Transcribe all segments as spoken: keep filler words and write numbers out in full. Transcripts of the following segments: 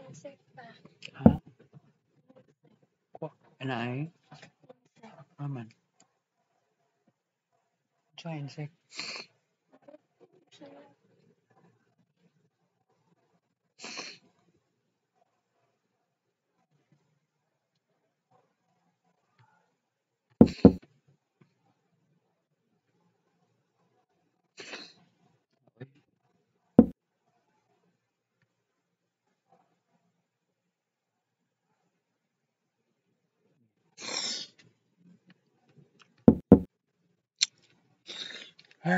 ฮะอันไหนว่ามันใช่อินเซกฮ่า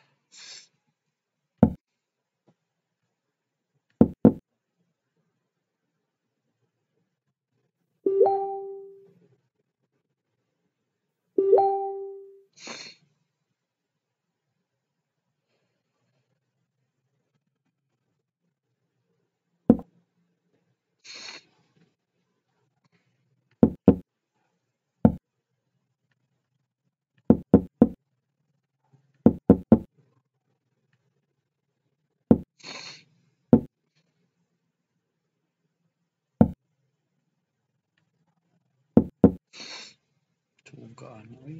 ถูกก่อนอุ้ย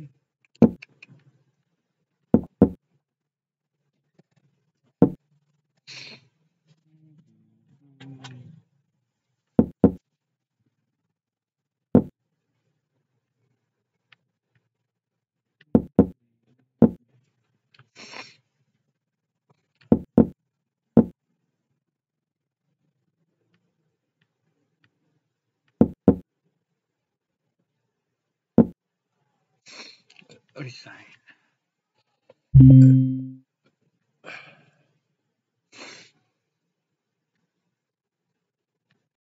รีไซน์